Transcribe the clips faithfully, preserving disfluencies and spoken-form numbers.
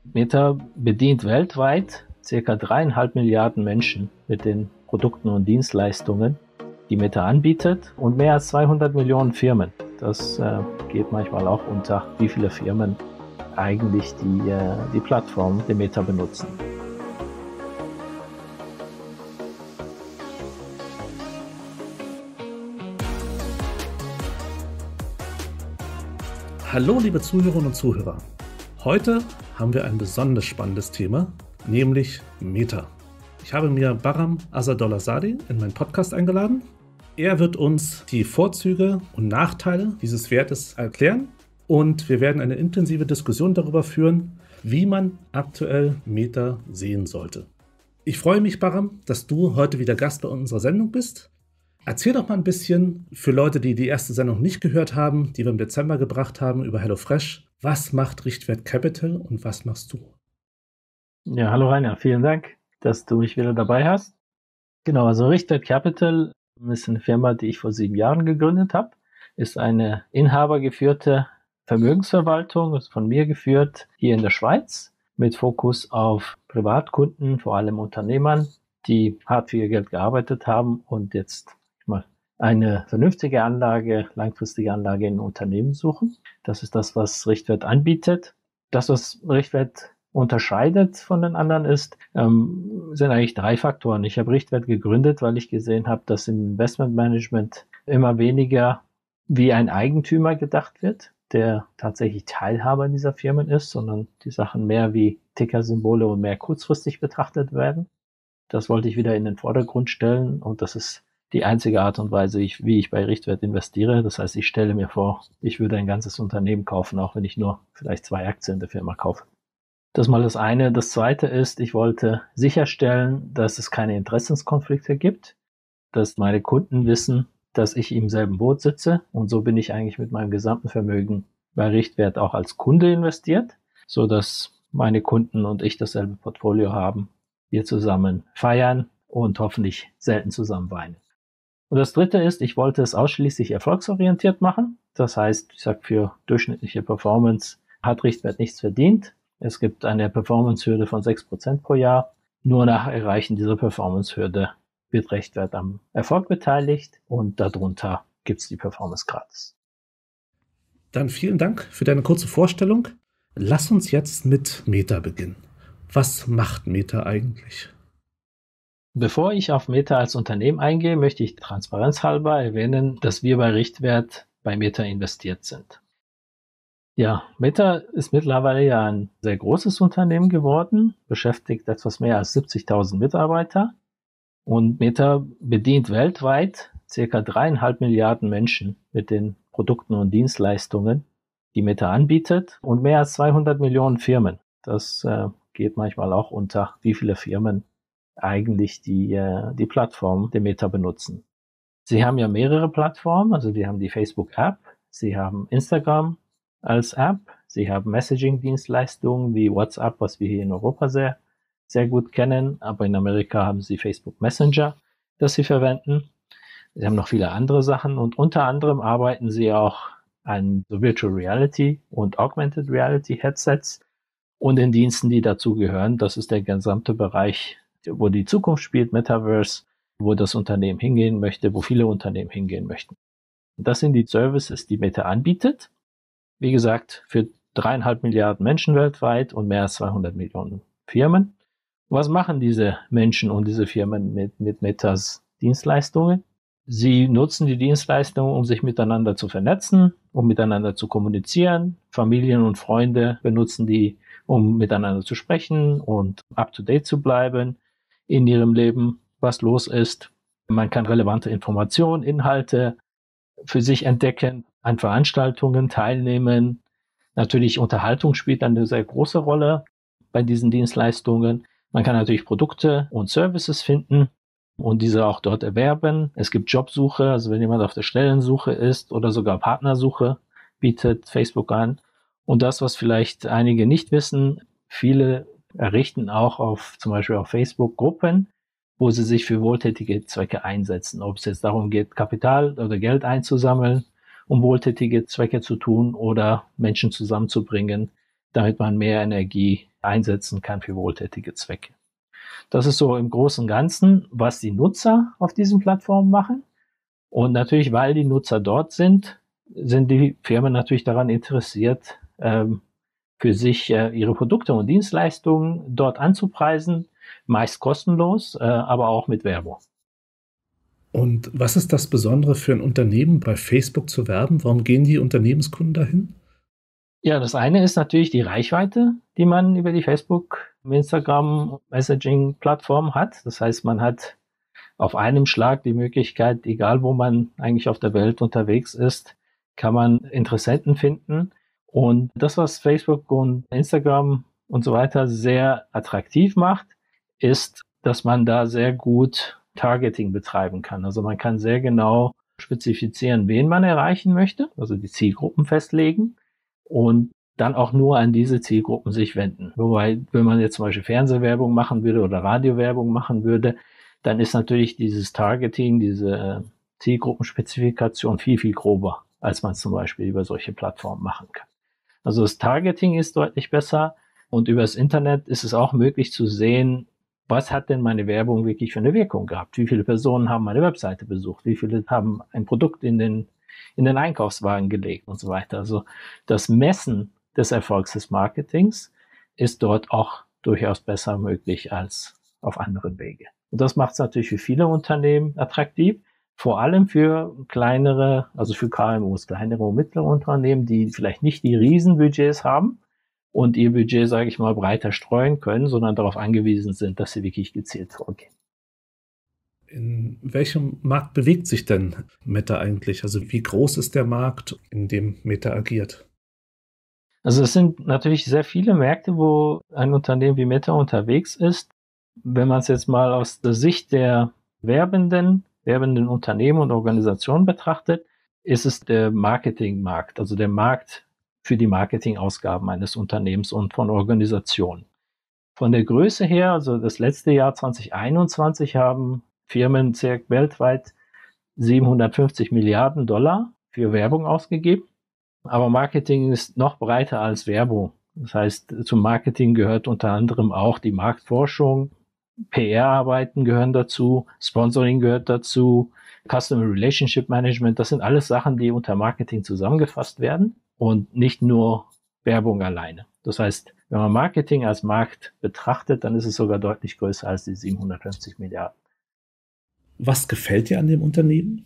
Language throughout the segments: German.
Meta bedient weltweit ca. dreieinhalb Milliarden Menschen mit den Produkten und Dienstleistungen, die Meta anbietet, und mehr als zweihundert Millionen Firmen. Das äh, geht manchmal auch unter, wie viele Firmen eigentlich die, äh, die Plattform der Meta benutzen. Hallo liebe Zuhörerinnen und Zuhörer. Heute haben wir ein besonders spannendes Thema, nämlich Meta. Ich habe mir Bahram Asadollahzadeh in meinen Podcast eingeladen. Er wird uns die Vorzüge und Nachteile dieses Wertes erklären und wir werden eine intensive Diskussion darüber führen, wie man aktuell Meta sehen sollte. Ich freue mich, Bahram, dass du heute wieder Gast bei unserer Sendung bist. Erzähl doch mal ein bisschen für Leute, die die erste Sendung nicht gehört haben, die wir im Dezember gebracht haben über HelloFresh. Was macht Richtwert Capital und was machst du? Ja, hallo Rainer, vielen Dank, dass du mich wieder dabei hast. Genau, also Richtwert Capital ist eine Firma, die ich vor sieben Jahren gegründet habe. Ist eine inhabergeführte Vermögensverwaltung, ist von mir geführt, hier in der Schweiz, mit Fokus auf Privatkunden, vor allem Unternehmern, die hart für ihr Geld gearbeitet haben und jetzt mal eine vernünftige Anlage, langfristige Anlage in Unternehmen suchen. Das ist das, was Richtwert anbietet. Das, was Richtwert unterscheidet von den anderen, ist, ähm, sind eigentlich drei Faktoren. Ich habe Richtwert gegründet, weil ich gesehen habe, dass im Investmentmanagement immer weniger wie ein Eigentümer gedacht wird, der tatsächlich Teilhaber dieser Firmen ist, sondern die Sachen mehr wie Tickersymbole und mehr kurzfristig betrachtet werden. Das wollte ich wieder in den Vordergrund stellen und das ist die einzige Art und Weise, wie ich bei Richtwert investiere. Das heißt, ich stelle mir vor, ich würde ein ganzes Unternehmen kaufen, auch wenn ich nur vielleicht zwei Aktien der Firma kaufe. Das ist mal das eine. Das zweite ist, ich wollte sicherstellen, dass es keine Interessenskonflikte gibt, dass meine Kunden wissen, dass ich im selben Boot sitze und so bin ich eigentlich mit meinem gesamten Vermögen bei Richtwert auch als Kunde investiert, so dass meine Kunden und ich dasselbe Portfolio haben, wir zusammen feiern und hoffentlich selten zusammen weinen. Und das dritte ist, ich wollte es ausschließlich erfolgsorientiert machen. Das heißt, ich sage, für durchschnittliche Performance hat Richtwert nichts verdient. Es gibt eine Performancehürde von sechs Prozent pro Jahr. Nur nach Erreichen dieser Performancehürde wird Richtwert am Erfolg beteiligt und darunter gibt es die Performance gratis. Dann vielen Dank für deine kurze Vorstellung. Lass uns jetzt mit Meta beginnen. Was macht Meta eigentlich? Bevor ich auf Meta als Unternehmen eingehe, möchte ich transparenzhalber erwähnen, dass wir bei Richtwert bei Meta investiert sind. Ja, Meta ist mittlerweile ja ein sehr großes Unternehmen geworden, beschäftigt etwas mehr als siebzigtausend Mitarbeiter und Meta bedient weltweit ca. dreieinhalb Milliarden Menschen mit den Produkten und Dienstleistungen, die Meta anbietet und mehr als zweihundert Millionen Firmen. Das äh, geht manchmal auch unter, wie viele Firmen eigentlich die, äh, die Plattform der Meta benutzen. Sie haben ja mehrere Plattformen, also die haben die Facebook-App, sie haben Instagram als App, sie haben Messaging-Dienstleistungen wie WhatsApp, was wir hier in Europa sehr, sehr gut kennen, aber in Amerika haben sie Facebook Messenger, das sie verwenden. Sie haben noch viele andere Sachen und unter anderem arbeiten sie auch an so Virtual Reality und Augmented Reality Headsets und den Diensten, die dazu gehören. Das ist der gesamte Bereich, wo die Zukunft spielt, Metaverse, wo das Unternehmen hingehen möchte, wo viele Unternehmen hingehen möchten. Und das sind die Services, die Meta anbietet. Wie gesagt, für dreieinhalb Milliarden Menschen weltweit und mehr als zweihundert Millionen Firmen. Was machen diese Menschen und diese Firmen mit, mit Metas Dienstleistungen? Sie nutzen die Dienstleistungen, um sich miteinander zu vernetzen, um miteinander zu kommunizieren. Familien und Freunde benutzen die, um miteinander zu sprechen und up-to-date zu bleiben in ihrem Leben, was los ist. Man kann relevante Informationen, Inhalte für sich entdecken, an Veranstaltungen teilnehmen. Natürlich Unterhaltung spielt eine sehr große Rolle bei diesen Dienstleistungen. Man kann natürlich Produkte und Services finden und diese auch dort erwerben. Es gibt Jobsuche, also wenn jemand auf der Stellensuche ist oder sogar Partnersuche, bietet Facebook an. Und das, was vielleicht einige nicht wissen, viele errichten auch auf zum Beispiel auf Facebook Gruppen, wo sie sich für wohltätige Zwecke einsetzen. Ob es jetzt darum geht, Kapital oder Geld einzusammeln, um wohltätige Zwecke zu tun oder Menschen zusammenzubringen, damit man mehr Energie einsetzen kann für wohltätige Zwecke. Das ist so im Großen und Ganzen, was die Nutzer auf diesen Plattformen machen. Und natürlich, weil die Nutzer dort sind, sind die Firmen natürlich daran interessiert, ähm, für sich äh, ihre Produkte und Dienstleistungen dort anzupreisen, meist kostenlos, äh, aber auch mit Werbung. Und was ist das Besondere für ein Unternehmen, bei Facebook zu werben? Warum gehen die Unternehmenskunden dahin? Ja, das eine ist natürlich die Reichweite, die man über die Facebook, Instagram, Messaging-Plattform hat. Das heißt, man hat auf einem Schlag die Möglichkeit, egal wo man eigentlich auf der Welt unterwegs ist, kann man Interessenten finden. Und das, was Facebook und Instagram und so weiter sehr attraktiv macht, ist, dass man da sehr gut Targeting betreiben kann. Also man kann sehr genau spezifizieren, wen man erreichen möchte, also die Zielgruppen festlegen und dann auch nur an diese Zielgruppen sich wenden. Wobei, wenn man jetzt zum Beispiel Fernsehwerbung machen würde oder Radiowerbung machen würde, dann ist natürlich dieses Targeting, diese Zielgruppenspezifikation viel, viel grober, als man zum Beispiel über solche Plattformen machen kann. Also das Targeting ist deutlich besser und über das Internet ist es auch möglich zu sehen, was hat denn meine Werbung wirklich für eine Wirkung gehabt? Wie viele Personen haben meine Webseite besucht? Wie viele haben ein Produkt in den, in den Einkaufswagen gelegt und so weiter? Also das Messen des Erfolgs des Marketings ist dort auch durchaus besser möglich als auf anderen Wege. Und das macht es natürlich für viele Unternehmen attraktiv, vor allem für kleinere, also für K M Us, kleinere und mittlere Unternehmen, die vielleicht nicht die Riesenbudgets haben und ihr Budget, sage ich mal, breiter streuen können, sondern darauf angewiesen sind, dass sie wirklich gezielt vorgehen. In welchem Markt bewegt sich denn Meta eigentlich? Also wie groß ist der Markt, in dem Meta agiert? Also es sind natürlich sehr viele Märkte, wo ein Unternehmen wie Meta unterwegs ist. Wenn man es jetzt mal aus der Sicht der Werbenden, werbenden Unternehmen und Organisationen betrachtet, ist es der Marketingmarkt, also der Markt für die Marketingausgaben eines Unternehmens und von Organisationen. Von der Größe her, also das letzte Jahr zwanzig einundzwanzig haben Firmen circa weltweit siebenhundertfünfzig Milliarden Dollar für Werbung ausgegeben. Aber Marketing ist noch breiter als Werbung. Das heißt, zum Marketing gehört unter anderem auch die Marktforschung, P R-Arbeiten gehören dazu, Sponsoring gehört dazu, Customer Relationship Management. Das sind alles Sachen, die unter Marketing zusammengefasst werden und nicht nur Werbung alleine. Das heißt, wenn man Marketing als Markt betrachtet, dann ist es sogar deutlich größer als die siebenhundertfünfzig Milliarden. Was gefällt dir an dem Unternehmen?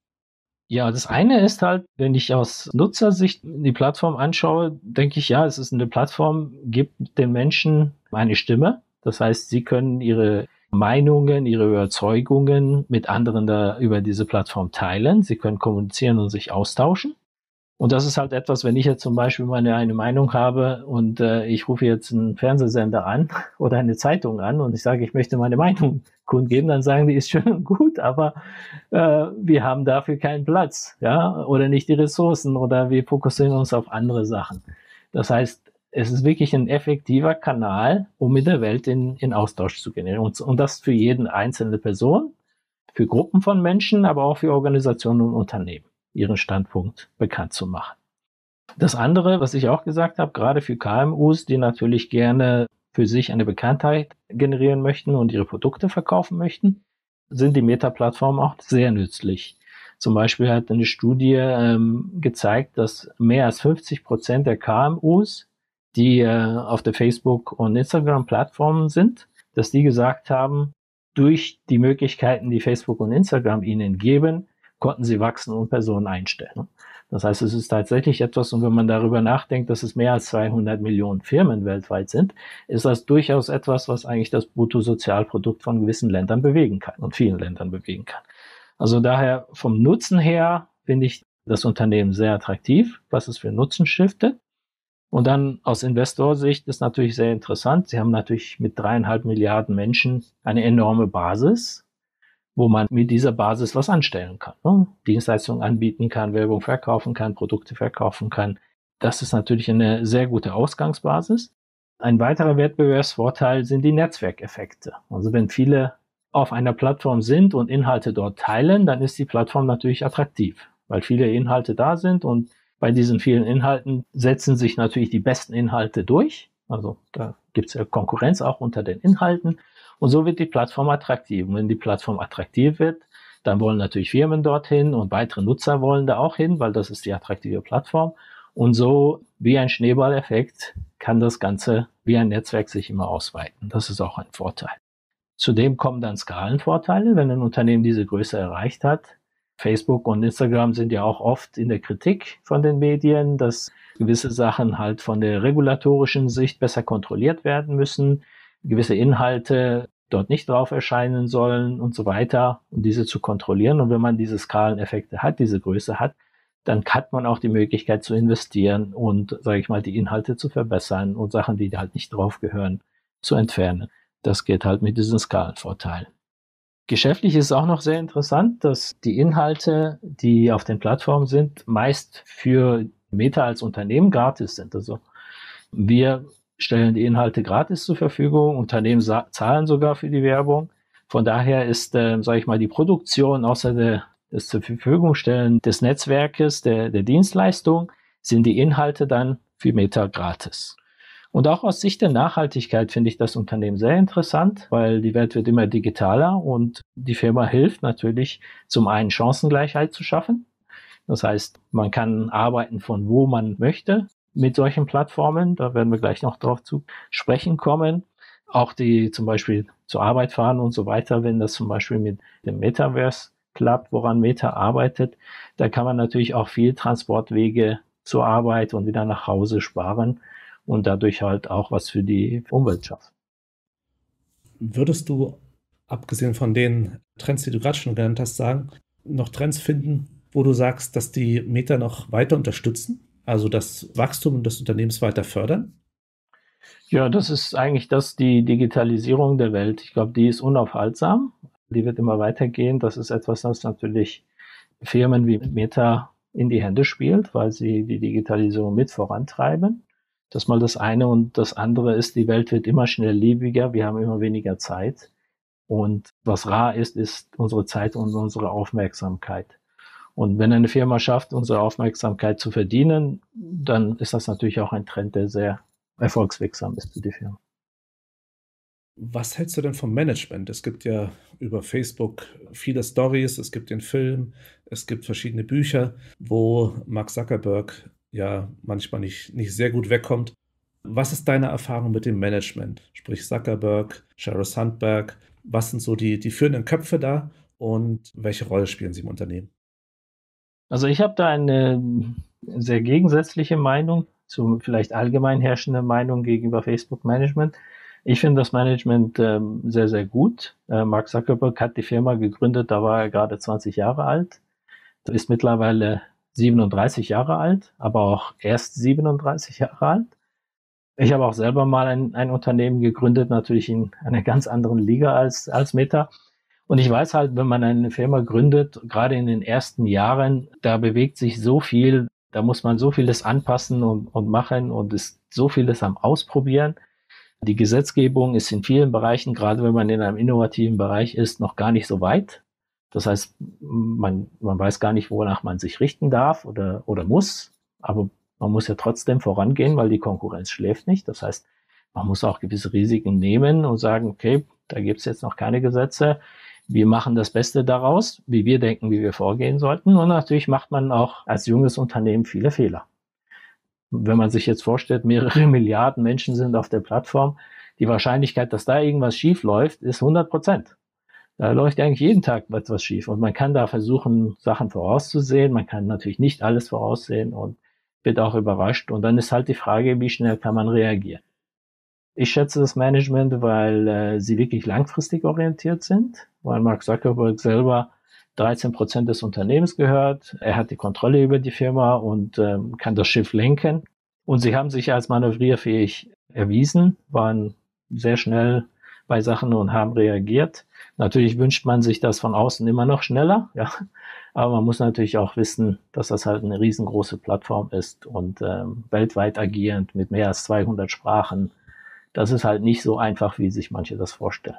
Ja, das eine ist halt, wenn ich aus Nutzersicht die Plattform anschaue, denke ich, ja, es ist eine Plattform, gibt den Menschen eine Stimme. Das heißt, sie können ihre Meinungen, ihre Überzeugungen mit anderen da über diese Plattform teilen. Sie können kommunizieren und sich austauschen. Und das ist halt etwas, wenn ich jetzt zum Beispiel meine eine Meinung habe und äh, ich rufe jetzt einen Fernsehsender an oder eine Zeitung an und ich sage, ich möchte meine Meinung kundgeben, dann sagen die, ist schön und gut, aber äh, wir haben dafür keinen Platz, ja, oder nicht die Ressourcen oder wir fokussieren uns auf andere Sachen. Das heißt, es ist wirklich ein effektiver Kanal, um mit der Welt in, in Austausch zu gehen. Und, und das für jeden einzelne Person, für Gruppen von Menschen, aber auch für Organisationen und Unternehmen, ihren Standpunkt bekannt zu machen. Das andere, was ich auch gesagt habe, gerade für K M Us, die natürlich gerne für sich eine Bekanntheit generieren möchten und ihre Produkte verkaufen möchten, sind die Meta-Plattformen auch sehr nützlich. Zum Beispiel hat eine Studie ähm, gezeigt, dass mehr als fünfzig Prozent der K M Us, die äh, auf der Facebook- und Instagram-Plattformen sind, dass die gesagt haben, durch die Möglichkeiten, die Facebook und Instagram ihnen geben, konnten sie wachsen und Personen einstellen. Das heißt, es ist tatsächlich etwas, und wenn man darüber nachdenkt, dass es mehr als zweihundert Millionen Firmen weltweit sind, ist das durchaus etwas, was eigentlich das Bruttosozialprodukt von gewissen Ländern bewegen kann und vielen Ländern bewegen kann. Also daher vom Nutzen her finde ich das Unternehmen sehr attraktiv, was es für Nutzen stiftet. Und dann aus Investorsicht ist natürlich sehr interessant. Sie haben natürlich mit dreieinhalb Milliarden Menschen eine enorme Basis, wo man mit dieser Basis was anstellen kann, ne? Dienstleistungen anbieten kann, Werbung verkaufen kann, Produkte verkaufen kann. Das ist natürlich eine sehr gute Ausgangsbasis. Ein weiterer Wettbewerbsvorteil sind die Netzwerkeffekte. Also wenn viele auf einer Plattform sind und Inhalte dort teilen, dann ist die Plattform natürlich attraktiv, weil viele Inhalte da sind und bei diesen vielen Inhalten setzen sich natürlich die besten Inhalte durch. Also da gibt es ja Konkurrenz auch unter den Inhalten. Und so wird die Plattform attraktiv. Und wenn die Plattform attraktiv wird, dann wollen natürlich Firmen dorthin und weitere Nutzer wollen da auch hin, weil das ist die attraktive Plattform. Und so wie ein Schneeballeffekt kann das Ganze wie ein Netzwerk sich immer ausweiten. Das ist auch ein Vorteil. Zudem kommen dann Skalenvorteile, wenn ein Unternehmen diese Größe erreicht hat. Facebook und Instagram sind ja auch oft in der Kritik von den Medien, dass gewisse Sachen halt von der regulatorischen Sicht besser kontrolliert werden müssen, gewisse Inhalte dort nicht drauf erscheinen sollen und so weiter, um diese zu kontrollieren. Und wenn man diese Skaleneffekte hat, diese Größe hat, dann hat man auch die Möglichkeit zu investieren und, sage ich mal, die Inhalte zu verbessern und Sachen, die halt nicht drauf gehören, zu entfernen. Das geht halt mit diesen Skalenvorteilen. Geschäftlich ist auch noch sehr interessant, dass die Inhalte, die auf den Plattformen sind, meist für Meta als Unternehmen gratis sind. Also wir stellen die Inhalte gratis zur Verfügung, Unternehmen zahlen sogar für die Werbung. Von daher ist, äh, sage ich mal, die Produktion außer der, des zur Verfügung stellen des Netzwerkes, der, der Dienstleistung, sind die Inhalte dann für Meta gratis. Und auch aus Sicht der Nachhaltigkeit finde ich das Unternehmen sehr interessant, weil die Welt wird immer digitaler und die Firma hilft natürlich zum einen Chancengleichheit zu schaffen. Das heißt, man kann arbeiten von wo man möchte mit solchen Plattformen. Da werden wir gleich noch drauf zu sprechen kommen. Auch die zum Beispiel zur Arbeit fahren und so weiter, wenn das zum Beispiel mit dem Metaverse klappt, woran Meta arbeitet, da kann man natürlich auch viel Transportwege zur Arbeit und wieder nach Hause sparen und dadurch halt auch was für die Umwelt schaffen. Würdest du, abgesehen von den Trends, die du gerade schon genannt hast, sagen, noch Trends finden, wo du sagst, dass die Meta noch weiter unterstützen, also das Wachstum des Unternehmens weiter fördern? Ja, das ist eigentlich das, die Digitalisierung der Welt. Ich glaube, die ist unaufhaltsam. Die wird immer weitergehen. Das ist etwas, das natürlich Firmen wie Meta in die Hände spielt, weil sie die Digitalisierung mit vorantreiben. Das ist mal das eine. Und das andere ist, die Welt wird immer schnelllebiger. Wir haben immer weniger Zeit. Und was rar ist, ist unsere Zeit und unsere Aufmerksamkeit. Und wenn eine Firma schafft, unsere Aufmerksamkeit zu verdienen, dann ist das natürlich auch ein Trend, der sehr erfolgswirksam ist für die Firma. Was hältst du denn vom Management? Es gibt ja über Facebook viele Stories, es gibt den Film, es gibt verschiedene Bücher, wo Mark Zuckerberg ja manchmal nicht, nicht sehr gut wegkommt. Was ist deine Erfahrung mit dem Management? Sprich Zuckerberg, Sheryl Sandberg, was sind so die, die führenden Köpfe da und welche Rolle spielen sie im Unternehmen? Also ich habe da eine sehr gegensätzliche Meinung zu vielleicht allgemein herrschende Meinung gegenüber Facebook-Management. Ich finde das Management ähm, sehr, sehr gut. Äh, Mark Zuckerberg hat die Firma gegründet, da war er gerade zwanzig Jahre alt. Er ist mittlerweile siebenunddreißig Jahre alt, aber auch erst siebenunddreißig Jahre alt. Ich habe auch selber mal ein, ein Unternehmen gegründet, natürlich in einer ganz anderen Liga als, als Meta. Und ich weiß halt, wenn man eine Firma gründet, gerade in den ersten Jahren, da bewegt sich so viel, da muss man so vieles anpassen und, und machen und ist so vieles am Ausprobieren. Die Gesetzgebung ist in vielen Bereichen, gerade wenn man in einem innovativen Bereich ist, noch gar nicht so weit. Das heißt, man, man weiß gar nicht, wonach man sich richten darf oder, oder muss. Aber man muss ja trotzdem vorangehen, weil die Konkurrenz schläft nicht. Das heißt, man muss auch gewisse Risiken nehmen und sagen, okay, da gibt es jetzt noch keine Gesetze. Wir machen das Beste daraus, wie wir denken, wie wir vorgehen sollten. Und natürlich macht man auch als junges Unternehmen viele Fehler. Wenn man sich jetzt vorstellt, mehrere Milliarden Menschen sind auf der Plattform, die Wahrscheinlichkeit, dass da irgendwas schief läuft, ist hundert Prozent. Da läuft eigentlich jeden Tag etwas schief. Und man kann da versuchen, Sachen vorauszusehen. Man kann natürlich nicht alles voraussehen und wird auch überrascht. Und dann ist halt die Frage, wie schnell kann man reagieren. Ich schätze das Management, weil äh, sie wirklich langfristig orientiert sind, weil Mark Zuckerberg selber dreizehn Prozent des Unternehmens gehört. Er hat die Kontrolle über die Firma und ähm, kann das Schiff lenken. Und sie haben sich als manövrierfähig erwiesen, waren sehr schnell bei Sachen und haben reagiert. Natürlich wünscht man sich das von außen immer noch schneller, ja. Aber man muss natürlich auch wissen, dass das halt eine riesengroße Plattform ist und ähm, weltweit agierend mit mehr als zweihundert Sprachen. Das ist halt nicht so einfach, wie sich manche das vorstellen.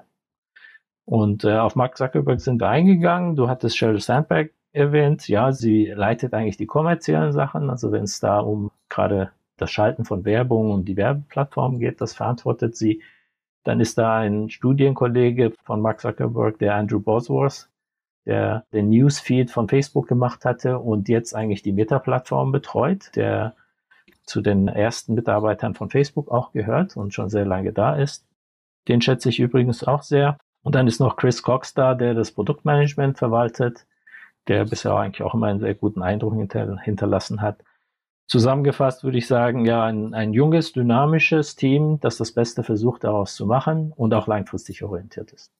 Und äh, auf Mark Zuckerberg sind wir eingegangen. Du hattest Sheryl Sandberg erwähnt. Ja, sie leitet eigentlich die kommerziellen Sachen. Also wenn es da um gerade das Schalten von Werbung und die Werbeplattform geht, das verantwortet sie. Dann ist da ein Studienkollege von Mark Zuckerberg, der Andrew Bosworth, der den Newsfeed von Facebook gemacht hatte und jetzt eigentlich die Meta-Plattform betreut, der zu den ersten Mitarbeitern von Facebook auch gehört und schon sehr lange da ist. Den schätze ich übrigens auch sehr. Und dann ist noch Chris Cox da, der das Produktmanagement verwaltet, der bisher eigentlich auch immer einen sehr guten Eindruck hinter, hinterlassen hat. Zusammengefasst würde ich sagen, ja, ein, ein junges, dynamisches Team, das das Beste versucht, daraus zu machen und auch langfristig orientiert ist.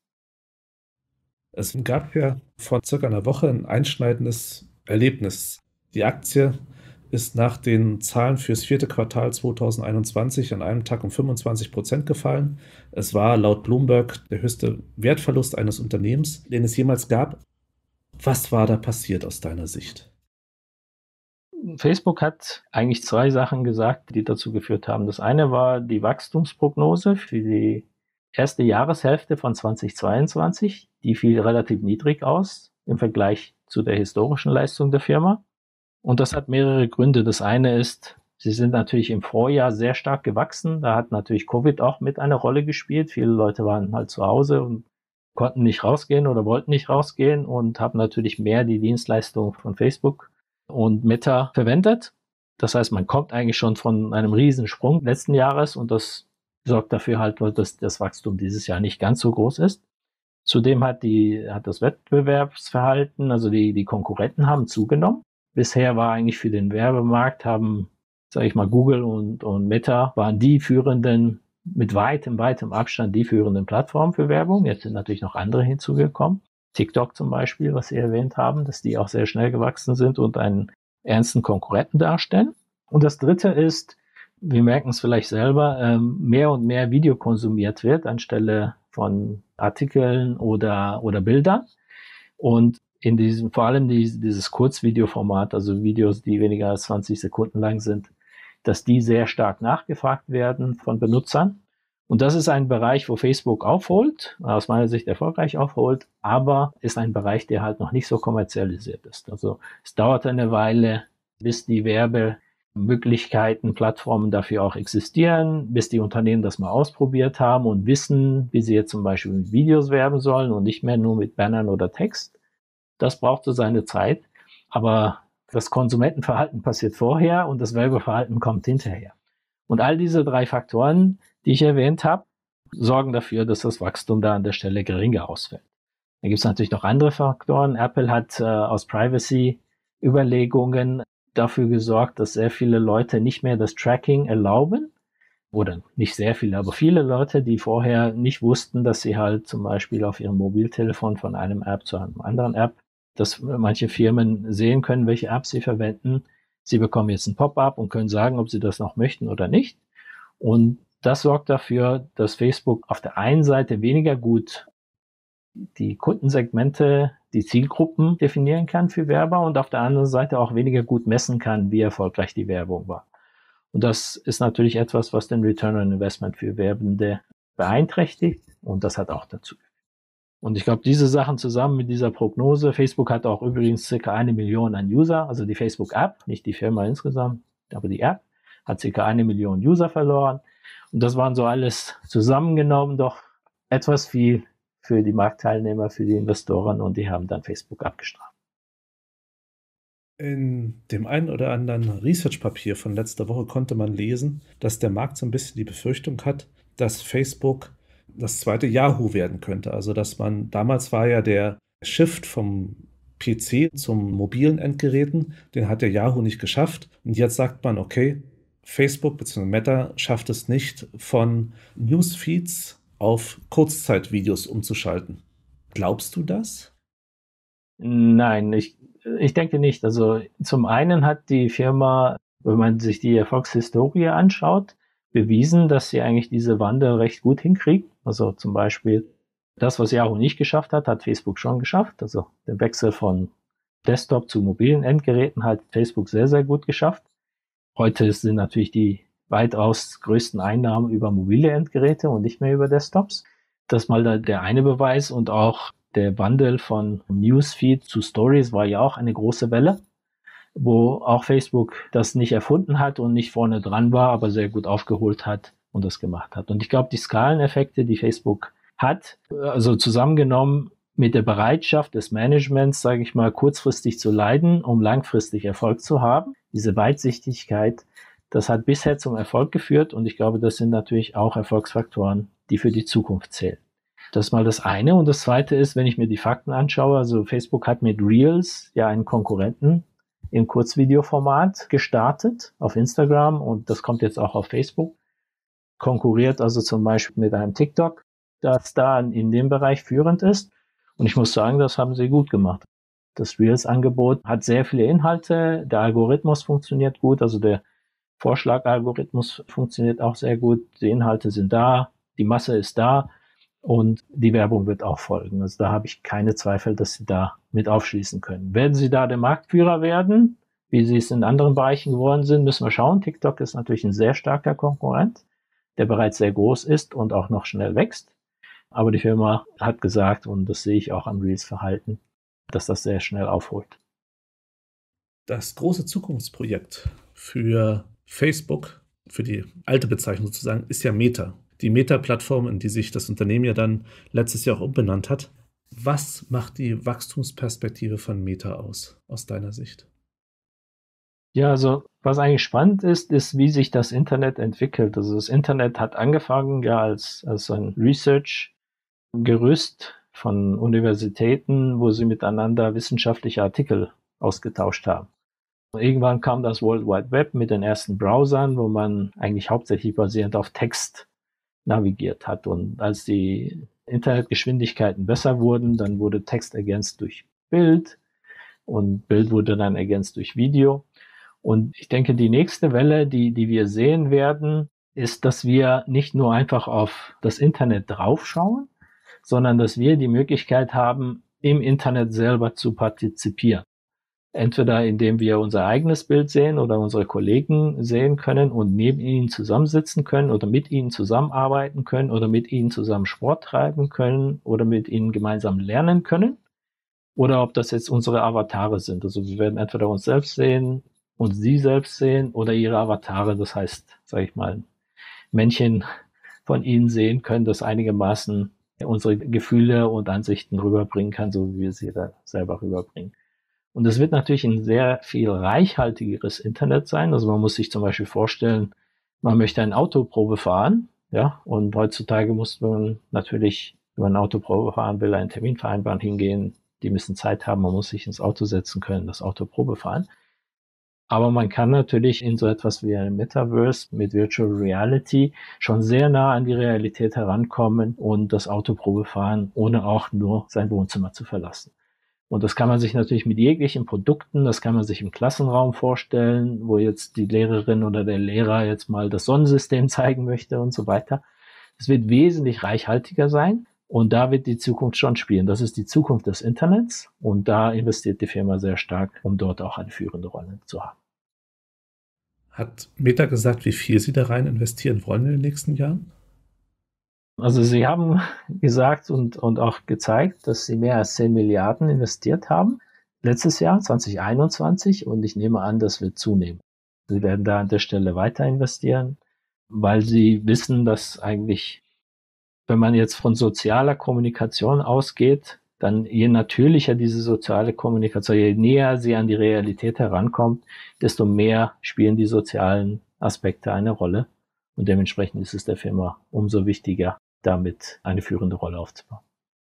Es gab ja vor circa einer Woche ein einschneidendes Erlebnis. Die Aktie ist nach den Zahlen fürs vierte Quartal zweitausendeinundzwanzig an einem Tag um fünfundzwanzig Prozent gefallen. Es war laut Bloomberg der höchste Wertverlust eines Unternehmens, den es jemals gab. Was war da passiert aus deiner Sicht? Facebook hat eigentlich zwei Sachen gesagt, die dazu geführt haben. Das eine war die Wachstumsprognose für die erste Jahreshälfte von zweitausendzweiundzwanzig. Die fiel relativ niedrig aus im Vergleich zu der historischen Leistung der Firma. Und das hat mehrere Gründe. Das eine ist, sie sind natürlich im Vorjahr sehr stark gewachsen. Da hat natürlich Covid auch mit eine Rolle gespielt. Viele Leute waren halt zu Hause und konnten nicht rausgehen oder wollten nicht rausgehen und haben natürlich mehr die Dienstleistung von Facebook und Meta verwendet. Das heißt, man kommt eigentlich schon von einem Riesensprung letzten Jahres und das sorgt dafür halt, dass das Wachstum dieses Jahr nicht ganz so groß ist. Zudem hat die, hat das Wettbewerbsverhalten, also die, die Konkurrenten haben zugenommen. Bisher war eigentlich für den Werbemarkt haben, sage ich mal, Google und, und Meta waren die führenden, mit weitem, weitem Abstand die führenden Plattformen für Werbung. Jetzt sind natürlich noch andere hinzugekommen. TikTok zum Beispiel, was Sie erwähnt haben, dass die auch sehr schnell gewachsen sind und einen ernsten Konkurrenten darstellen. Und das Dritte ist, wir merken es vielleicht selber, ähm, mehr und mehr Video konsumiert wird anstelle von Artikeln oder, oder Bildern. Und in diesem, vor allem die, dieses Kurzvideoformat, also Videos, die weniger als zwanzig Sekunden lang sind, dass die sehr stark nachgefragt werden von Benutzern. Und das ist ein Bereich, wo Facebook aufholt, aus meiner Sicht erfolgreich aufholt, aber ist ein Bereich, der halt noch nicht so kommerzialisiert ist. Also es dauert eine Weile, bis die Werbemöglichkeiten, Plattformen dafür auch existieren, bis die Unternehmen das mal ausprobiert haben und wissen, wie sie jetzt zum Beispiel mit Videos werben sollen und nicht mehr nur mit Bannern oder Text. Das braucht so seine Zeit, aber das Konsumentenverhalten passiert vorher und das Werbeverhalten kommt hinterher. Und all diese drei Faktoren, die ich erwähnt habe, sorgen dafür, dass das Wachstum da an der Stelle geringer ausfällt. Dann gibt es natürlich noch andere Faktoren. Apple hat äh, aus Privacy-Überlegungen dafür gesorgt, dass sehr viele Leute nicht mehr das Tracking erlauben. Oder nicht sehr viele, aber viele Leute, die vorher nicht wussten, dass sie halt zum Beispiel auf ihrem Mobiltelefon von einem App zu einem anderen App, dass manche Firmen sehen können, welche Apps sie verwenden. Sie bekommen jetzt ein Pop-up und können sagen, ob sie das noch möchten oder nicht. Und das sorgt dafür, dass Facebook auf der einen Seite weniger gut die Kundensegmente, die Zielgruppen definieren kann für Werber und auf der anderen Seite auch weniger gut messen kann, wie erfolgreich die Werbung war. Und das ist natürlich etwas, was den Return on Investment für Werbende beeinträchtigt und das hat auch dazu geführt. Und ich glaube, diese Sachen zusammen mit dieser Prognose, Facebook hat auch übrigens circa eine Million an User, also die Facebook-App, nicht die Firma insgesamt, aber die App hat circa eine Million User verloren. Und das waren so alles zusammengenommen doch etwas viel für die Marktteilnehmer, für die Investoren und die haben dann Facebook abgestraft. In dem einen oder anderen Research-Papier von letzter Woche konnte man lesen, dass der Markt so ein bisschen die Befürchtung hat, dass Facebook das zweite Yahoo werden könnte. Also dass man, damals war ja der Shift vom P C zum mobilen Endgeräten, den hat der Yahoo nicht geschafft. Und jetzt sagt man, okay, Facebook bzw. Meta schafft es nicht, von Newsfeeds auf Kurzzeitvideos umzuschalten. Glaubst du das? Nein, ich, ich denke nicht. Also zum einen hat die Firma, wenn man sich die Erfolgshistorie anschaut, bewiesen, dass sie eigentlich diese Wandel recht gut hinkriegt. Also zum Beispiel das, was Yahoo nicht geschafft hat, hat Facebook schon geschafft. Also der Wechsel von Desktop zu mobilen Endgeräten hat Facebook sehr, sehr gut geschafft. Heute sind natürlich die weitaus größten Einnahmen über mobile Endgeräte und nicht mehr über Desktops. Das ist mal der eine Beweis und auch der Wandel von Newsfeed zu Stories war ja auch eine große Welle. wo auch Facebook das nicht erfunden hat und nicht vorne dran war, aber sehr gut aufgeholt hat und das gemacht hat. Und ich glaube, die Skaleneffekte, die Facebook hat, also zusammengenommen mit der Bereitschaft des Managements, sage ich mal, kurzfristig zu leiden, um langfristig Erfolg zu haben, diese Weitsichtigkeit, das hat bisher zum Erfolg geführt und ich glaube, das sind natürlich auch Erfolgsfaktoren, die für die Zukunft zählen. Das ist mal das eine. Und das zweite ist, wenn ich mir die Fakten anschaue, also Facebook hat mit Reels ja einen Konkurrenten im Kurzvideoformat gestartet auf Instagram und das kommt jetzt auch auf Facebook. Konkurriert also zum Beispiel mit einem TikTok, das da in dem Bereich führend ist. Und ich muss sagen, das haben sie gut gemacht. Das Reels-Angebot hat sehr viele Inhalte, der Algorithmus funktioniert gut, also der Vorschlagalgorithmus funktioniert auch sehr gut, die Inhalte sind da, die Masse ist da und die Werbung wird auch folgen. Also da habe ich keine Zweifel, dass sie da mit aufschließen können. Werden sie da der Marktführer werden, wie sie es in anderen Bereichen geworden sind, müssen wir schauen. TikTok ist natürlich ein sehr starker Konkurrent, der bereits sehr groß ist und auch noch schnell wächst. Aber die Firma hat gesagt, und das sehe ich auch am Reels-Verhalten, dass das sehr schnell aufholt. Das große Zukunftsprojekt für Facebook, für die alte Bezeichnung sozusagen, ist ja Meta. Die Meta-Plattform, in die sich das Unternehmen ja dann letztes Jahr auch umbenannt hat. Was macht die Wachstumsperspektive von Meta aus, aus deiner Sicht? Ja, also was eigentlich spannend ist, ist, wie sich das Internet entwickelt. Also das Internet hat angefangen ja als, als ein Research-Gerüst von Universitäten, wo sie miteinander wissenschaftliche Artikel ausgetauscht haben. Und irgendwann kam das World Wide Web mit den ersten Browsern, wo man eigentlich hauptsächlich basierend auf Text navigiert hat. Und als die Internetgeschwindigkeiten besser wurden, dann wurde Text ergänzt durch Bild und Bild wurde dann ergänzt durch Video. Und ich denke, die nächste Welle, die, die wir sehen werden, ist, dass wir nicht nur einfach auf das Internet draufschauen, sondern dass wir die Möglichkeit haben, im Internet selber zu partizipieren. Entweder indem wir unser eigenes Bild sehen oder unsere Kollegen sehen können und neben ihnen zusammensitzen können oder mit ihnen zusammenarbeiten können oder mit ihnen zusammen Sport treiben können oder mit ihnen gemeinsam lernen können. Oder ob das jetzt unsere Avatare sind. Also wir werden entweder uns selbst sehen und sie selbst sehen oder ihre Avatare, das heißt, sage ich mal, Männchen von ihnen sehen können, das einigermaßen unsere Gefühle und Ansichten rüberbringen kann, so wie wir sie da selber rüberbringen. Und es wird natürlich ein sehr viel reichhaltigeres Internet sein. Also man muss sich zum Beispiel vorstellen, man möchte ein Auto Probe fahren, ja, und heutzutage muss man natürlich, wenn man ein Auto Probe fahren will, einen Termin vereinbaren, hingehen, die müssen Zeit haben, man muss sich ins Auto setzen können, das Auto Probe fahren. Aber man kann natürlich in so etwas wie einem Metaverse mit Virtual Reality schon sehr nah an die Realität herankommen und das Auto Probe fahren, ohne auch nur sein Wohnzimmer zu verlassen. Und das kann man sich natürlich mit jeglichen Produkten, das kann man sich im Klassenraum vorstellen, wo jetzt die Lehrerin oder der Lehrer jetzt mal das Sonnensystem zeigen möchte und so weiter. Es wird wesentlich reichhaltiger sein und da wird die Zukunft schon spielen. Das ist die Zukunft des Internets und da investiert die Firma sehr stark, um dort auch eine führende Rolle zu haben. Hat Meta gesagt, wie viel sie da rein investieren wollen in den nächsten Jahren? Also sie haben gesagt und, und auch gezeigt, dass sie mehr als zehn Milliarden investiert haben letztes Jahr, zwanzig einundzwanzig, und ich nehme an, das wird zunehmen. Sie werden da an der Stelle weiter investieren, weil sie wissen, dass eigentlich, wenn man jetzt von sozialer Kommunikation ausgeht, dann je natürlicher diese soziale Kommunikation, je näher sie an die Realität herankommt, desto mehr spielen die sozialen Aspekte eine Rolle. Und dementsprechend ist es der Firma umso wichtiger, damit eine führende Rolle aufzubauen.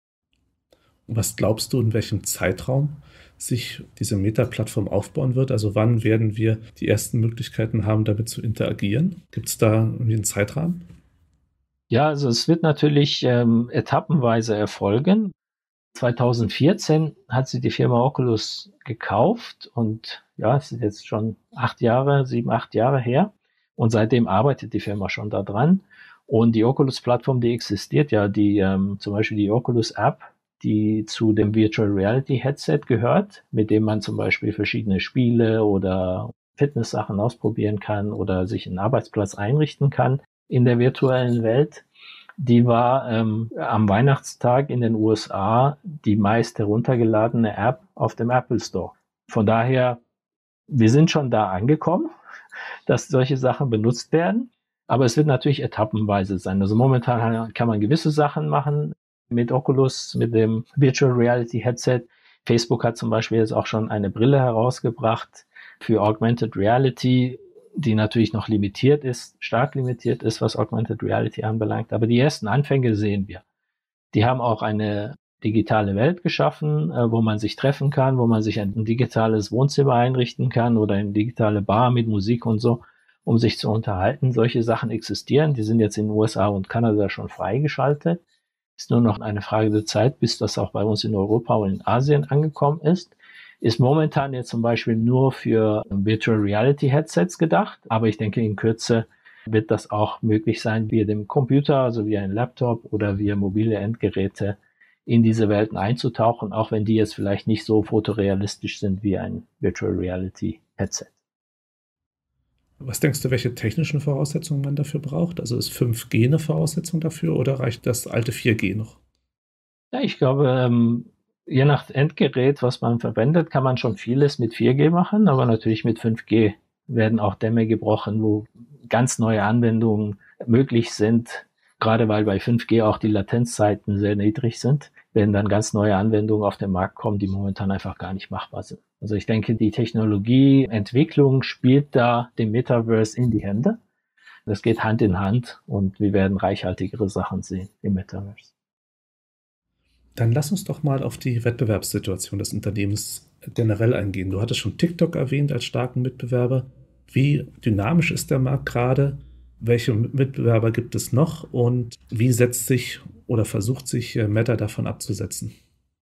Was glaubst du, in welchem Zeitraum sich diese Meta-Plattform aufbauen wird? Also wann werden wir die ersten Möglichkeiten haben, damit zu interagieren? Gibt es da irgendwie einen Zeitrahmen? Ja, also es wird natürlich ähm, etappenweise erfolgen. zweitausendvierzehn hat sie die Firma Oculus gekauft und ja, es ist jetzt schon acht Jahre, sieben, acht Jahre her. Und seitdem arbeitet die Firma schon daran. Und die Oculus-Plattform, die existiert ja, die ähm, zum Beispiel die Oculus-App, die zu dem Virtual Reality Headset gehört, mit dem man zum Beispiel verschiedene Spiele oder Fitness-Sachen ausprobieren kann oder sich einen Arbeitsplatz einrichten kann in der virtuellen Welt. Die war ähm, am Weihnachtstag in den U S A die meist heruntergeladene App auf dem Apple Store. Von daher Wir sind schon da angekommen, dass solche Sachen benutzt werden, aber es wird natürlich etappenweise sein. Also momentan kann man gewisse Sachen machen mit Oculus, mit dem Virtual Reality Headset. Facebook hat zum Beispiel jetzt auch schon eine Brille herausgebracht für Augmented Reality, die natürlich noch limitiert ist, stark limitiert ist, was Augmented Reality anbelangt. Aber die ersten Anfänge sehen wir. Die haben auch eine digitale Welt geschaffen, wo man sich treffen kann, wo man sich ein digitales Wohnzimmer einrichten kann oder eine digitale Bar mit Musik und so, um sich zu unterhalten. Solche Sachen existieren. Die sind jetzt in den U S A und Kanada schon freigeschaltet. Ist nur noch eine Frage der Zeit, bis das auch bei uns in Europa und in Asien angekommen ist. Ist momentan jetzt zum Beispiel nur für Virtual Reality Headsets gedacht, aber ich denke, in Kürze wird das auch möglich sein, via dem Computer, also via ein Laptop oder via mobile Endgeräte in diese Welten einzutauchen, auch wenn die jetzt vielleicht nicht so fotorealistisch sind wie ein Virtual Reality Headset. Was denkst du, welche technischen Voraussetzungen man dafür braucht? Also ist fünf G eine Voraussetzung dafür oder reicht das alte vier G noch? Ja, ich glaube, ähm, je nach Endgerät, was man verwendet, kann man schon vieles mit vier G machen, aber natürlich mit fünf G werden auch Dämme gebrochen, wo ganz neue Anwendungen möglich sind. Gerade weil bei fünf G auch die Latenzzeiten sehr niedrig sind, werden dann ganz neue Anwendungen auf den Markt kommen, die momentan einfach gar nicht machbar sind. Also ich denke, die Technologieentwicklung spielt da dem Metaverse in die Hände. Das geht Hand in Hand und wir werden reichhaltigere Sachen sehen im Metaverse. Dann lass uns doch mal auf die Wettbewerbssituation des Unternehmens generell eingehen. Du hattest schon TikTok erwähnt als starken Mitbewerber. Wie dynamisch ist der Markt gerade? Welche Mitbewerber gibt es noch? Und wie setzt sich oder versucht sich Meta davon abzusetzen?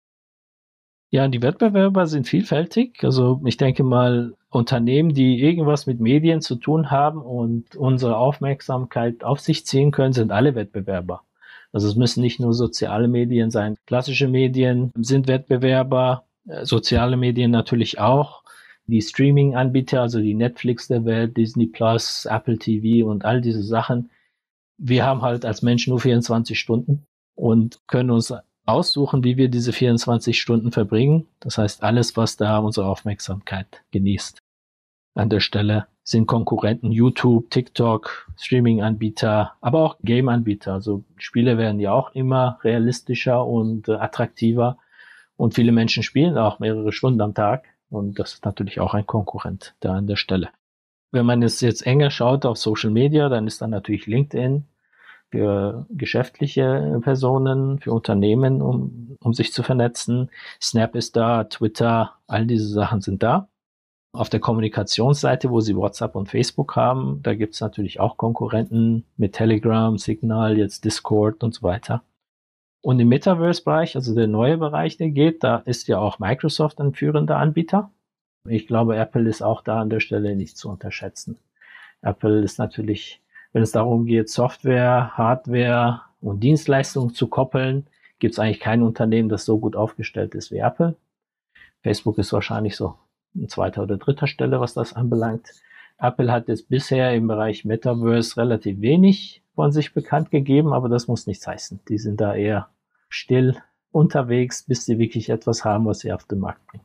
Ja, die Wettbewerber sind vielfältig. Also ich denke mal, Unternehmen, die irgendwas mit Medien zu tun haben und unsere Aufmerksamkeit auf sich ziehen können, sind alle Wettbewerber. Also es müssen nicht nur soziale Medien sein. Klassische Medien sind Wettbewerber, soziale Medien natürlich auch. Die Streaming-Anbieter, also die Netflix der Welt, Disney Plus, Apple T V und all diese Sachen. Wir haben halt als Menschen nur vierundzwanzig Stunden und können uns aussuchen, wie wir diese vierundzwanzig Stunden verbringen. Das heißt, alles, was da unsere Aufmerksamkeit genießt. An der Stelle sind Konkurrenten YouTube, TikTok, Streaming-Anbieter, aber auch Game-Anbieter. Also Spiele werden ja auch immer realistischer und äh, attraktiver und viele Menschen spielen auch mehrere Stunden am Tag und das ist natürlich auch ein Konkurrent da an der Stelle. Wenn man es jetzt enger schaut auf Social Media, dann ist dann natürlich LinkedIn für geschäftliche Personen, für Unternehmen, um, um sich zu vernetzen. Snap ist da, Twitter, all diese Sachen sind da. Auf der Kommunikationsseite, wo sie WhatsApp und Facebook haben, da gibt es natürlich auch Konkurrenten mit Telegram, Signal, jetzt Discord und so weiter. Und im Metaverse-Bereich, also der neue Bereich, der geht, da ist ja auch Microsoft ein führender Anbieter. Ich glaube, Apple ist auch da an der Stelle nicht zu unterschätzen. Apple ist natürlich, wenn es darum geht, Software, Hardware und Dienstleistungen zu koppeln, gibt es eigentlich kein Unternehmen, das so gut aufgestellt ist wie Apple. Facebook ist wahrscheinlich so an zweiter oder dritter Stelle, was das anbelangt. Apple hat jetzt bisher im Bereich Metaverse relativ wenig von sich bekannt gegeben, aber das muss nichts heißen. Die sind da eher still unterwegs, bis sie wirklich etwas haben, was sie auf den Markt bringen.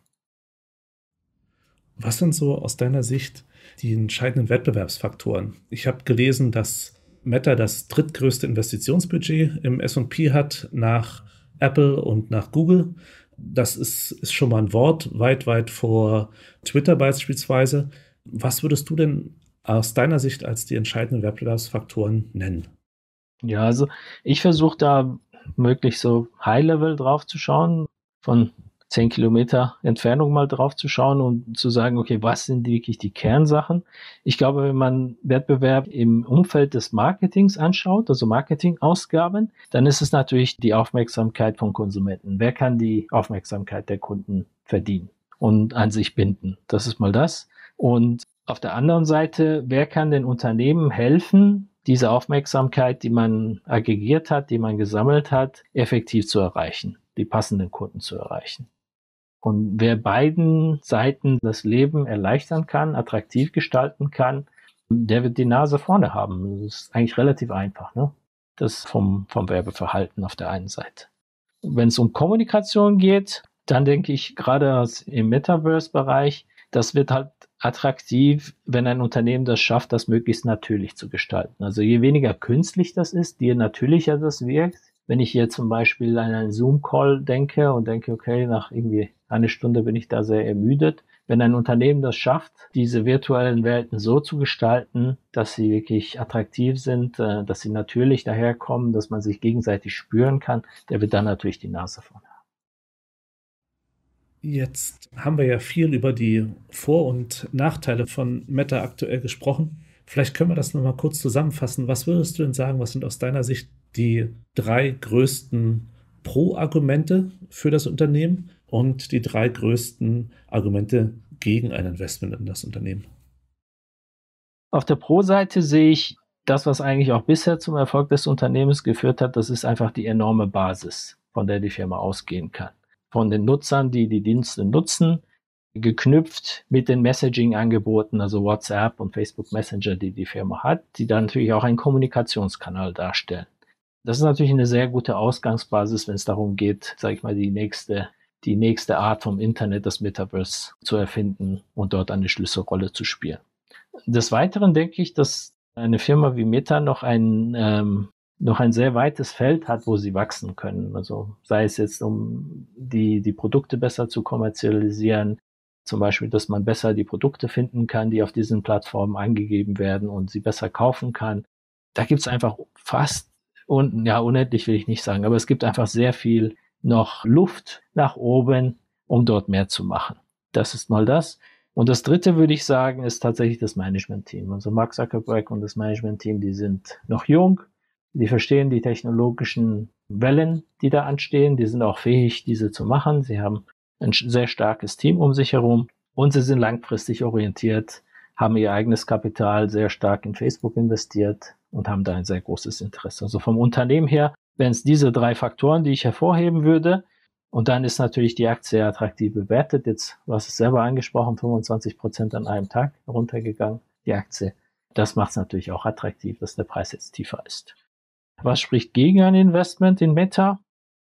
Was sind so aus deiner Sicht die entscheidenden Wettbewerbsfaktoren? Ich habe gelesen, dass Meta das drittgrößte Investitionsbudget im S und P hat nach Apple und nach Google. Das ist, ist schon mal ein Wort, weit, weit vor Twitter beispielsweise. Was würdest du denn aus deiner Sicht als die entscheidenden Wettbewerbsfaktoren nennen? Ja, also ich versuche da möglichst so High-Level drauf zu schauen, von zehn Kilometer Entfernung mal drauf zu schauen und zu sagen, okay, was sind wirklich die Kernsachen? Ich glaube, wenn man Wettbewerb im Umfeld des Marketings anschaut, also Marketingausgaben, dann ist es natürlich die Aufmerksamkeit von Konsumenten. Wer kann die Aufmerksamkeit der Kunden verdienen und an sich binden? Das ist mal das. Und auf der anderen Seite, wer kann den Unternehmen helfen, diese Aufmerksamkeit, die man aggregiert hat, die man gesammelt hat, effektiv zu erreichen, die passenden Kunden zu erreichen? Und wer beiden Seiten das Leben erleichtern kann, attraktiv gestalten kann, der wird die Nase vorne haben. Das ist eigentlich relativ einfach, ne? Das vom, vom Werbeverhalten auf der einen Seite. Wenn es um Kommunikation geht, dann denke ich gerade im Metaverse-Bereich, das wird halt attraktiv, wenn ein Unternehmen das schafft, das möglichst natürlich zu gestalten. Also je weniger künstlich das ist, je natürlicher das wirkt. Wenn ich hier zum Beispiel an einen Zoom-Call denke und denke, okay, nach irgendwie eine Stunde bin ich da sehr ermüdet. Wenn ein Unternehmen das schafft, diese virtuellen Welten so zu gestalten, dass sie wirklich attraktiv sind, dass sie natürlich daherkommen, dass man sich gegenseitig spüren kann, der wird dann natürlich die Nase vorn haben. Jetzt haben wir ja viel über die Vor- und Nachteile von Meta aktuell gesprochen. Vielleicht können wir das nochmal kurz zusammenfassen. Was würdest du denn sagen, was sind aus deiner Sicht die drei größten Pro-Argumente für das Unternehmen und die drei größten Argumente gegen ein Investment in das Unternehmen? Auf der Pro-Seite sehe ich das, was eigentlich auch bisher zum Erfolg des Unternehmens geführt hat. Das ist einfach die enorme Basis, von der die Firma ausgehen kann. Von den Nutzern, die die Dienste nutzen, geknüpft mit den Messaging-Angeboten, also WhatsApp und Facebook Messenger, die die Firma hat, die dann natürlich auch einen Kommunikationskanal darstellen. Das ist natürlich eine sehr gute Ausgangsbasis, wenn es darum geht, sage ich mal, die nächste, die nächste Art vom Internet, das Metaverse, zu erfinden und dort eine Schlüsselrolle zu spielen. Des Weiteren denke ich, dass eine Firma wie Meta noch ein ähm, noch ein sehr weites Feld hat, wo sie wachsen können. Also sei es jetzt, um die, die Produkte besser zu kommerzialisieren, zum Beispiel, dass man besser die Produkte finden kann, die auf diesen Plattformen angegeben werden und sie besser kaufen kann. Da gibt es einfach fast, und ja, unendlich will ich nicht sagen, aber es gibt einfach sehr viel noch Luft nach oben, um dort mehr zu machen. Das ist mal das. Und das Dritte, würde ich sagen, ist tatsächlich das Management-Team. Also Mark Zuckerberg und das Management-Team, die sind noch jung. Die verstehen die technologischen Wellen, die da anstehen. Die sind auch fähig, diese zu machen. Sie haben ein sehr starkes Team um sich herum und sie sind langfristig orientiert, haben ihr eigenes Kapital sehr stark in Facebook investiert und haben da ein sehr großes Interesse. Also vom Unternehmen her wären es diese drei Faktoren, die ich hervorheben würde. Und dann ist natürlich die Aktie attraktiv bewertet. Jetzt, du hast es selber angesprochen, fünfundzwanzig Prozent an einem Tag runtergegangen, die Aktie. Das macht es natürlich auch attraktiv, dass der Preis jetzt tiefer ist. Was spricht gegen ein Investment in Meta?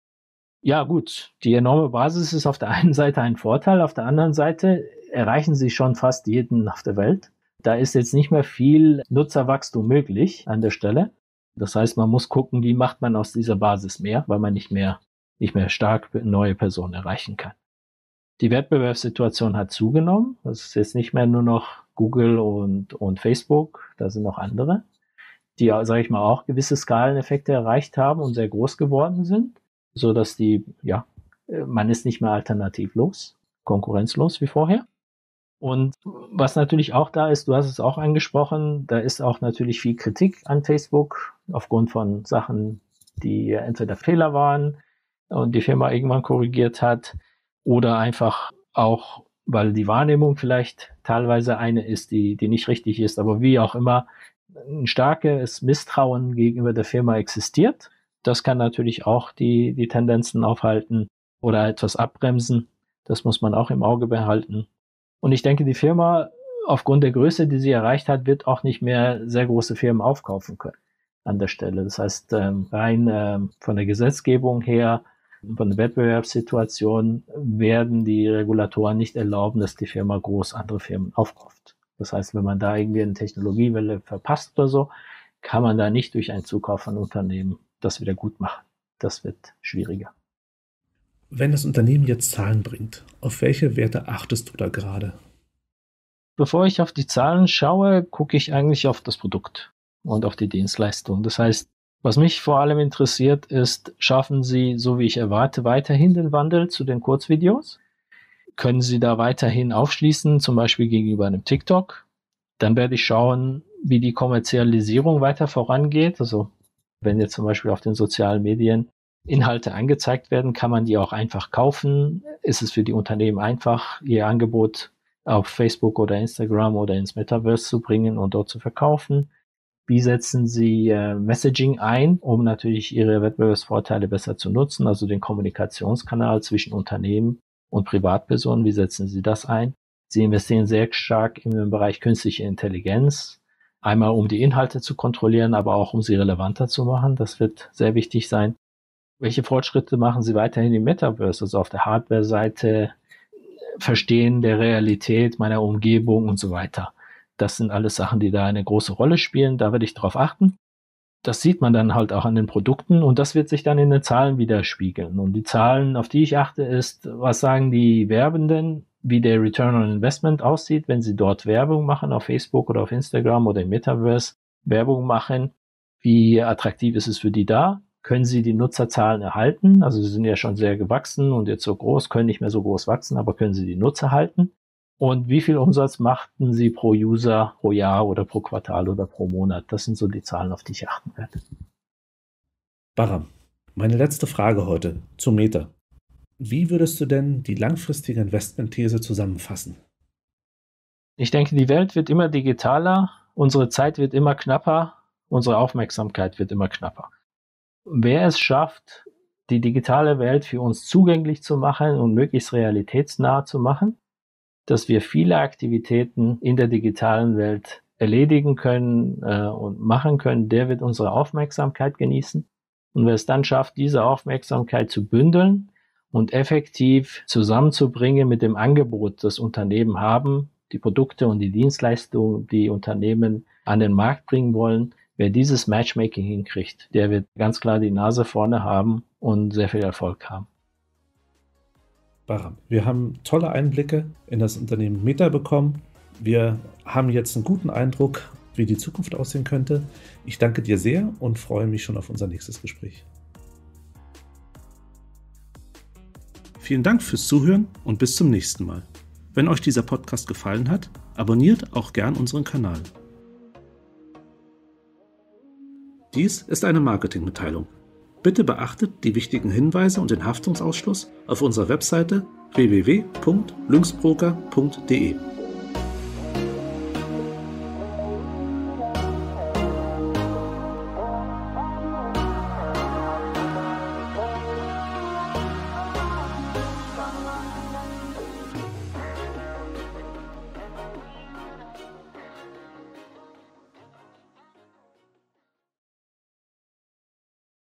Ja gut, die enorme Basis ist auf der einen Seite ein Vorteil, auf der anderen Seite erreichen sie schon fast jeden auf der Welt. Da ist jetzt nicht mehr viel Nutzerwachstum möglich an der Stelle. Das heißt, man muss gucken, wie macht man aus dieser Basis mehr, weil man nicht mehr, nicht mehr stark neue Personen erreichen kann. Die Wettbewerbssituation hat zugenommen. Das ist jetzt nicht mehr nur noch Google und, und Facebook, da sind noch andere, die, sage ich mal, auch gewisse Skaleneffekte erreicht haben und sehr groß geworden sind, so dass die, ja, man ist nicht mehr alternativlos, konkurrenzlos wie vorher. Und was natürlich auch da ist, du hast es auch angesprochen, da ist auch natürlich viel Kritik an Facebook aufgrund von Sachen, die entweder Fehler waren und die Firma irgendwann korrigiert hat oder einfach auch, weil die Wahrnehmung vielleicht teilweise eine ist, die, die nicht richtig ist, aber wie auch immer, ein starkes Misstrauen gegenüber der Firma existiert. Das kann natürlich auch die, die Tendenzen aufhalten oder etwas abbremsen. Das muss man auch im Auge behalten. Und ich denke, die Firma, aufgrund der Größe, die sie erreicht hat, wird auch nicht mehr sehr große Firmen aufkaufen können an der Stelle. Das heißt, rein von der Gesetzgebung her, von der Wettbewerbssituation werden die Regulatoren nicht erlauben, dass die Firma groß andere Firmen aufkauft. Das heißt, wenn man da irgendwie eine Technologiewelle verpasst oder so, kann man da nicht durch einen Zukauf von Unternehmen das wieder gut machen. Das wird schwieriger. Wenn das Unternehmen jetzt Zahlen bringt, auf welche Werte achtest du da gerade? Bevor ich auf die Zahlen schaue, gucke ich eigentlich auf das Produkt und auf die Dienstleistung. Das heißt, was mich vor allem interessiert ist, schaffen Sie, so wie ich erwarte, weiterhin den Wandel zu den Kurzvideos? Können Sie da weiterhin aufschließen, zum Beispiel gegenüber einem TikTok? Dann werde ich schauen, wie die Kommerzialisierung weiter vorangeht. Also wenn jetzt zum Beispiel auf den sozialen Medien Inhalte angezeigt werden, kann man die auch einfach kaufen? Ist es für die Unternehmen einfach, ihr Angebot auf Facebook oder Instagram oder ins Metaverse zu bringen und dort zu verkaufen? Wie setzen Sie äh, Messaging ein, um natürlich Ihre Wettbewerbsvorteile besser zu nutzen, also den Kommunikationskanal zwischen Unternehmen und Privatpersonen? Wie setzen Sie das ein? Sie investieren sehr stark im Bereich künstliche Intelligenz, einmal um die Inhalte zu kontrollieren, aber auch um sie relevanter zu machen. Das wird sehr wichtig sein. Welche Fortschritte machen Sie weiterhin im Metaverse, also auf der Hardware-Seite? Verstehen der Realität meiner Umgebung und so weiter. Das sind alles Sachen, die da eine große Rolle spielen. Da werde ich drauf achten. Das sieht man dann halt auch an den Produkten und das wird sich dann in den Zahlen widerspiegeln. Und die Zahlen, auf die ich achte, ist, was sagen die Werbenden, wie der Return on Investment aussieht, wenn sie dort Werbung machen, auf Facebook oder auf Instagram oder im Metaverse Werbung machen. Wie attraktiv ist es für die da? Können sie die Nutzerzahlen erhalten? Also sie sind ja schon sehr gewachsen und jetzt so groß, können nicht mehr so groß wachsen, aber können sie die Nutzer halten? Und wie viel Umsatz machten sie pro User, pro Jahr oder pro Quartal oder pro Monat? Das sind so die Zahlen, auf die ich achten werde. Bahram, meine letzte Frage heute zu Meta. Wie würdest du denn die langfristige Investmentthese zusammenfassen? Ich denke, die Welt wird immer digitaler, unsere Zeit wird immer knapper, unsere Aufmerksamkeit wird immer knapper. Wer es schafft, die digitale Welt für uns zugänglich zu machen und möglichst realitätsnah zu machen, dass wir viele Aktivitäten in der digitalen Welt erledigen können äh, und machen können, der wird unsere Aufmerksamkeit genießen. Und wer es dann schafft, diese Aufmerksamkeit zu bündeln und effektiv zusammenzubringen mit dem Angebot, das Unternehmen haben, die Produkte und die Dienstleistungen, die Unternehmen an den Markt bringen wollen, wer dieses Matchmaking hinkriegt, der wird ganz klar die Nase vorne haben und sehr viel Erfolg haben. Bahram, wir haben tolle Einblicke in das Unternehmen Meta bekommen. Wir haben jetzt einen guten Eindruck, wie die Zukunft aussehen könnte. Ich danke dir sehr und freue mich schon auf unser nächstes Gespräch. Vielen Dank fürs Zuhören und bis zum nächsten Mal. Wenn euch dieser Podcast gefallen hat, abonniert auch gern unseren Kanal. Dies ist eine Marketingmitteilung. Bitte beachtet die wichtigen Hinweise und den Haftungsausschluss auf unserer Webseite w w w punkt lynxbroker punkt d e.